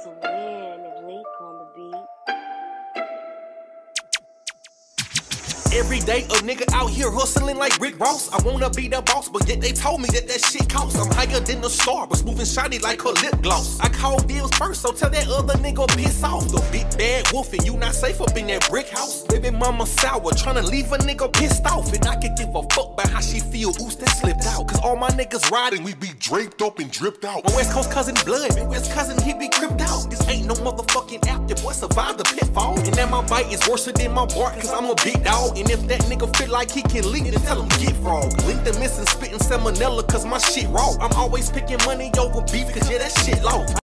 Swin and Lynkk on the beat. Every day a nigga out here hustling like Rick Ross. I wanna be the boss, but yet they told me that shit costs. I'm higher than the star, but smooth and shiny like her lip gloss. I call bills first, so tell that other nigga piss off. The big bad wolf and you not safe up in that brick house. Baby mama sour, tryna leave a nigga pissed off. And I can give a fuck about how she feel, oops that slipped out. Cause all my niggas riding, we be draped up and dripped out. My West Coast cousin blood, Midwest cousin he be cripped out. This ain't no motherfucking app, your boy survived the pitfall. And now my bite is worse than my bark, cause I'm a big dog. And if that nigga feel like he can leak, then tell him get frog. Link the missing spitting salmonella, cause my shit raw. I'm always picking money over beef, cause yeah, that shit low.